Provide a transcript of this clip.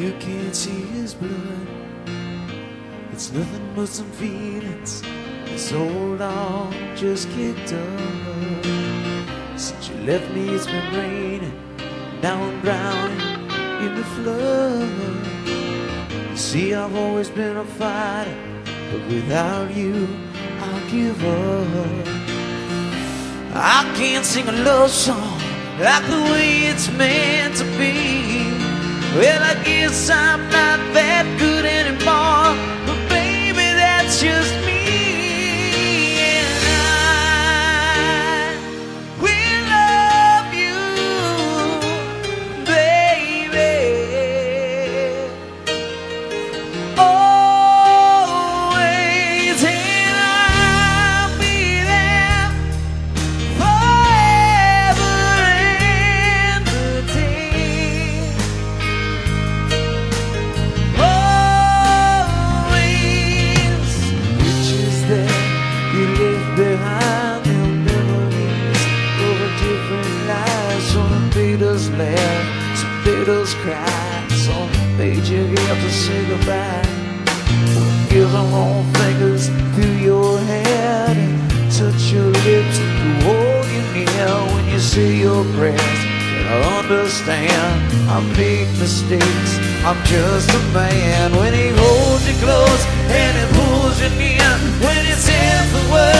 You can't see his blood. It's nothing but some feelings this old dog just kicked up. Since you left me it's been raining, now I'm drowning in the flood. You see I've always been a fighter, but without you I'll give up. I can't sing a love song like the way it's meant to be. Well, I guess I'm not that good anymore, but baby, that's just me. And I will love you, baby, always, and I'll be there forever and a day. You left behind the memories of a different life. Some made us laugh, some made us cry, some made you have to say goodbye. Give them all fingers through your hair and touch your lips to hold you near. When you say your prayers, and I understand I make mistakes, I'm just a man. When he holds you close and he pulls you near, when he says the word